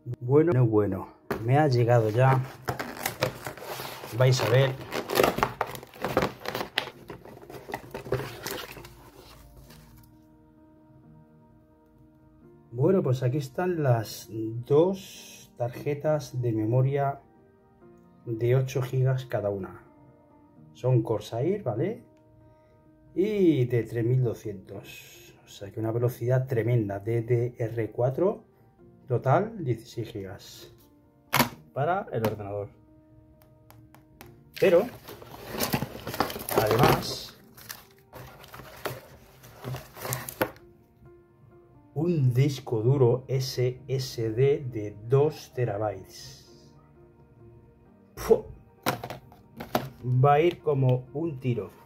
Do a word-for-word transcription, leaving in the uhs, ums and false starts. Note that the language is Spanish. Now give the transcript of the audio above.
Bueno, bueno, me ha llegado ya. Vais a ver. Bueno, pues aquí están las dos tarjetas de memoria de ocho gigas cada una. Son Corsair, ¿vale? Y de tres mil doscientos. O sea que una velocidad tremenda. D D R cuatro, total dieciséis gigas para el ordenador. Pero, además, un disco duro S S D de dos terabytes. ¡Puh! Va a ir como un tiro.